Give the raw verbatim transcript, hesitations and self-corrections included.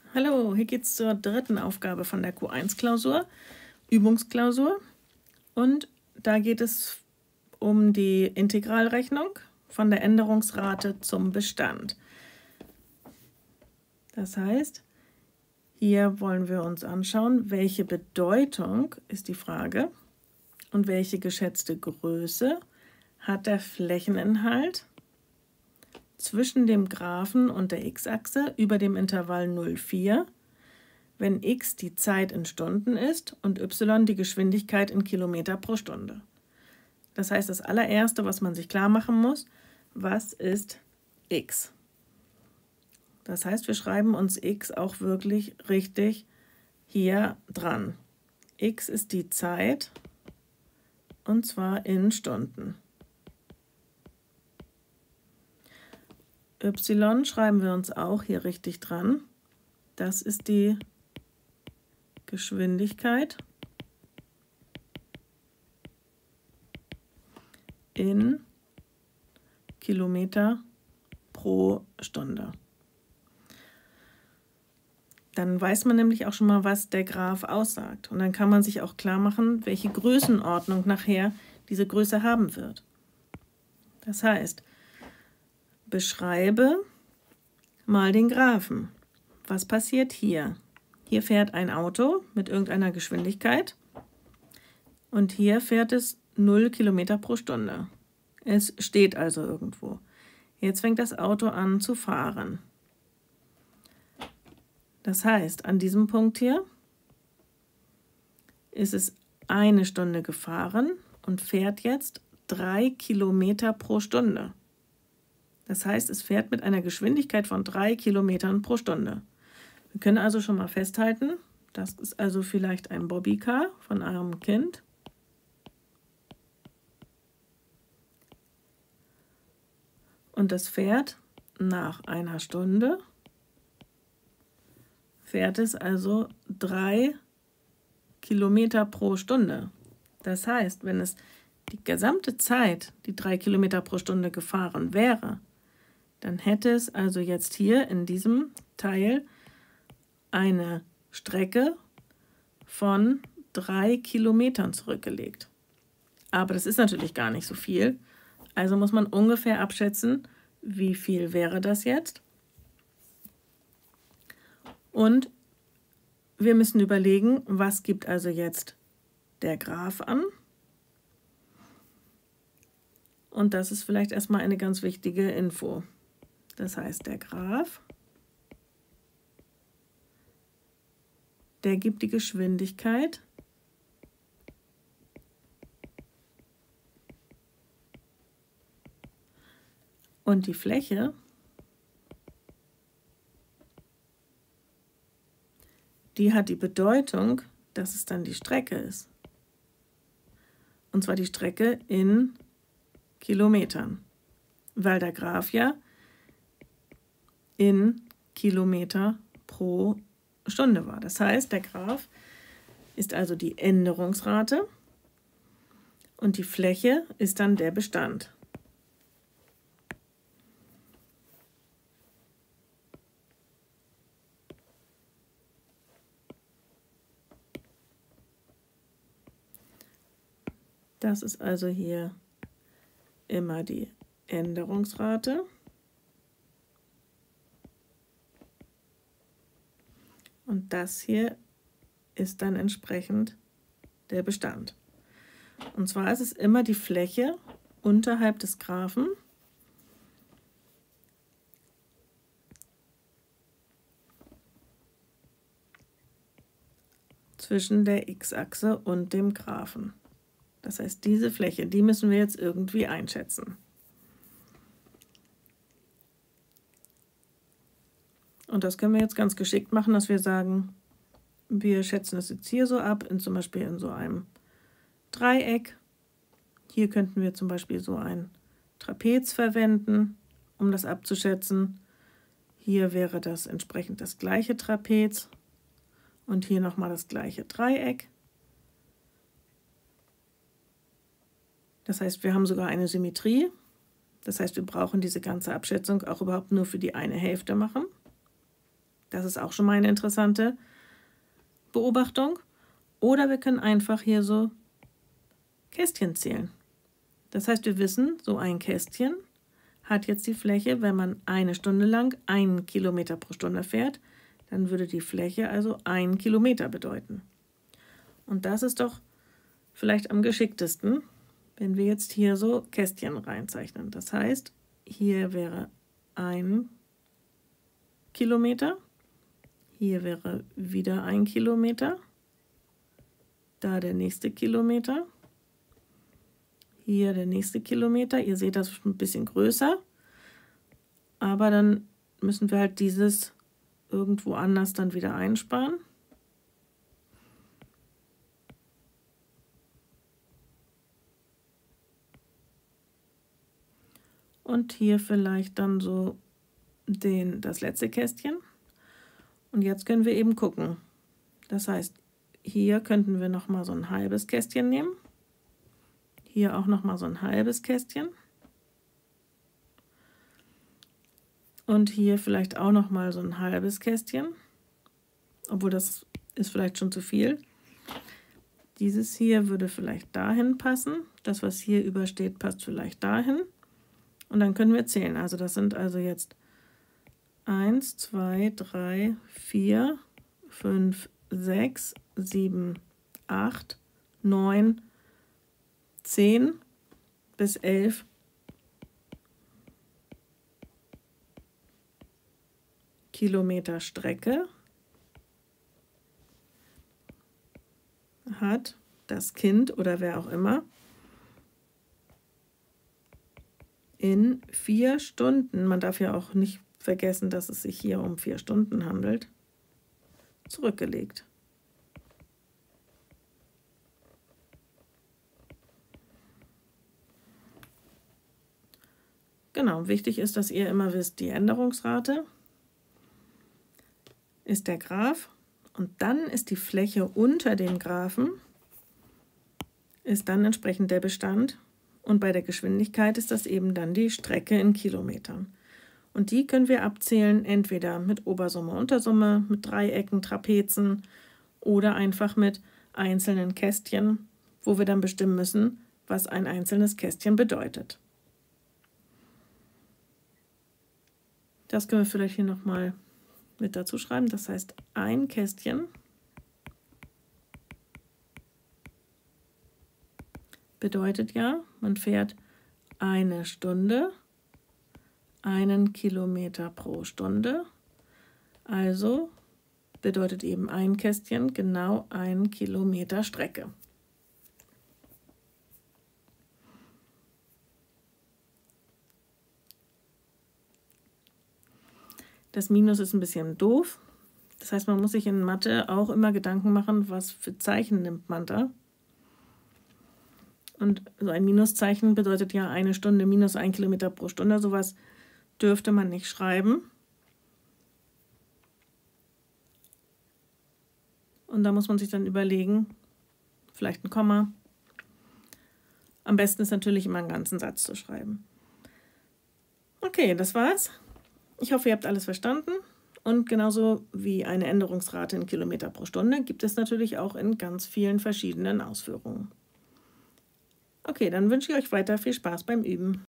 Hallo, hier geht es zur dritten Aufgabe von der Q eins Klausur, Übungsklausur. Und da geht es um die Integralrechnung von der Änderungsrate zum Bestand. Das heißt, hier wollen wir uns anschauen, welche Bedeutung ist die Frage und welche geschätzte Größe hat der Flächeninhalt zwischen dem Graphen und der x-Achse über dem Intervall null Komma vier, wenn x die Zeit in Stunden ist und y die Geschwindigkeit in Kilometer pro Stunde. Das heißt, das allererste, was man sich klar machen muss, was ist x? Das heißt, wir schreiben uns x auch wirklich richtig hier dran. X ist die Zeit, und zwar in Stunden. Y schreiben wir uns auch hier richtig dran. Das ist die Geschwindigkeit in Kilometer pro Stunde. Dann weiß man nämlich auch schon mal, was der Graph aussagt. Und dann kann man sich auch klar machen, welche Größenordnung nachher diese Größe haben wird. Das heißt, beschreibe mal den Graphen. Was passiert hier? Hier fährt ein Auto mit irgendeiner Geschwindigkeit und hier fährt es null Kilometer pro Stunde. Es steht also irgendwo. Jetzt fängt das Auto an zu fahren. Das heißt, an diesem Punkt hier ist es eine Stunde gefahren und fährt jetzt drei Kilometer pro Stunde. Das heißt, es fährt mit einer Geschwindigkeit von drei Kilometern pro Stunde. Wir können also schon mal festhalten, das ist also vielleicht ein Bobbycar von einem Kind. Und das fährt nach einer Stunde, fährt es also drei Kilometer pro Stunde. Das heißt, wenn es die gesamte Zeit, die drei Kilometer pro Stunde gefahren wäre, dann hätte es also jetzt hier in diesem Teil eine Strecke von drei Kilometern zurückgelegt. Aber das ist natürlich gar nicht so viel. Also muss man ungefähr abschätzen, wie viel wäre das jetzt. Und wir müssen überlegen, was gibt also jetzt der Graph an. Und das ist vielleicht erstmal eine ganz wichtige Info. Das heißt, der Graph, der gibt die Geschwindigkeit und die Fläche, die hat die Bedeutung, dass es dann die Strecke ist. Und zwar die Strecke in Kilometern, weil der Graph ja in Kilometer pro Stunde war. Das heißt, der Graph ist also die Änderungsrate und die Fläche ist dann der Bestand. Das ist also hier immer die Änderungsrate. Und das hier ist dann entsprechend der Bestand. Und zwar ist es immer die Fläche unterhalb des Graphen zwischen der x-Achse und dem Graphen. Das heißt, diese Fläche, die müssen wir jetzt irgendwie einschätzen. Und das können wir jetzt ganz geschickt machen, dass wir sagen, wir schätzen es jetzt hier so ab, in zum Beispiel in so einem Dreieck. Hier könnten wir zum Beispiel so ein Trapez verwenden, um das abzuschätzen. Hier wäre das entsprechend das gleiche Trapez und hier nochmal das gleiche Dreieck. Das heißt, wir haben sogar eine Symmetrie. Das heißt, wir brauchen diese ganze Abschätzung auch überhaupt nur für die eine Hälfte machen. Das ist auch schon mal eine interessante Beobachtung. Oder wir können einfach hier so Kästchen zählen. Das heißt, wir wissen, so ein Kästchen hat jetzt die Fläche, wenn man eine Stunde lang einen Kilometer pro Stunde fährt, dann würde die Fläche also einen Kilometer bedeuten. Und das ist doch vielleicht am geschicktesten, wenn wir jetzt hier so Kästchen reinzeichnen. Das heißt, hier wäre ein Kilometer, hier wäre wieder ein Kilometer, da der nächste Kilometer, hier der nächste Kilometer. Ihr seht, das ist ein bisschen größer, aber dann müssen wir halt dieses irgendwo anders dann wieder einsparen. Und hier vielleicht dann so den, das letzte Kästchen. Und jetzt können wir eben gucken. Das heißt, hier könnten wir noch mal so ein halbes Kästchen nehmen. Hier auch noch mal so ein halbes Kästchen. Und hier vielleicht auch noch mal so ein halbes Kästchen. Obwohl das ist vielleicht schon zu viel. Dieses hier würde vielleicht dahin passen. Das, was hier übersteht, passt vielleicht dahin. Und dann können wir zählen. Also das sind also jetzt eins, zwei, drei, vier, fünf, sechs, sieben, acht, neun, zehn bis elf Kilometer Strecke hat das Kind oder wer auch immer in vier Stunden, man darf ja auch nicht vergessen, dass es sich hier um vier Stunden handelt, zurückgelegt. Genau, wichtig ist, dass ihr immer wisst, die Änderungsrate ist der Graph und dann ist die Fläche unter dem Graphen, ist dann entsprechend der Bestand und bei der Geschwindigkeit ist das eben dann die Strecke in Kilometern. Und die können wir abzählen, entweder mit Obersumme, Untersumme, mit Dreiecken, Trapezen oder einfach mit einzelnen Kästchen, wo wir dann bestimmen müssen, was ein einzelnes Kästchen bedeutet. Das können wir vielleicht hier nochmal mit dazu schreiben. Das heißt, ein Kästchen bedeutet ja, man fährt eine Stunde, einen Kilometer pro Stunde. Also bedeutet eben ein Kästchen genau ein Kilometer Strecke. Das Minus ist ein bisschen doof. Das heißt, man muss sich in Mathe auch immer Gedanken machen, was für Zeichen nimmt man da. Und so ein Minuszeichen bedeutet ja eine Stunde minus ein Kilometer pro Stunde. Sowas dürfte man nicht schreiben. Und da muss man sich dann überlegen, vielleicht ein Komma. Am besten ist natürlich immer einen ganzen Satz zu schreiben. Okay, das war's. Ich hoffe, ihr habt alles verstanden. Und genauso wie eine Änderungsrate in Kilometer pro Stunde gibt es natürlich auch in ganz vielen verschiedenen Ausführungen. Okay, dann wünsche ich euch weiter viel Spaß beim Üben.